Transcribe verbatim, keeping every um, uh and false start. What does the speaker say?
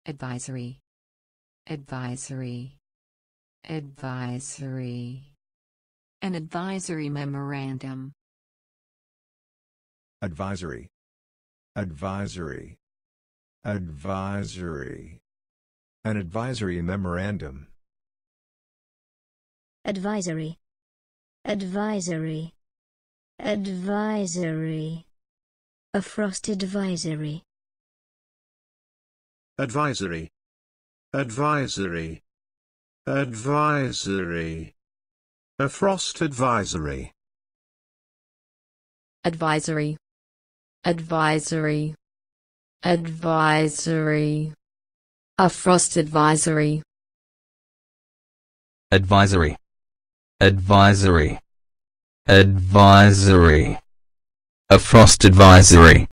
advisory, advisory, advisory. An advisory memorandum. Advisory, advisory, advisory. An advisory memorandum. Advisory, advisory, advisory. A frost advisory. Advisory, advisory, advisory. A frost advisory. Advisory, advisory, advisory. A frost advisory. Advisory, advisory, advisory. A frost advisory.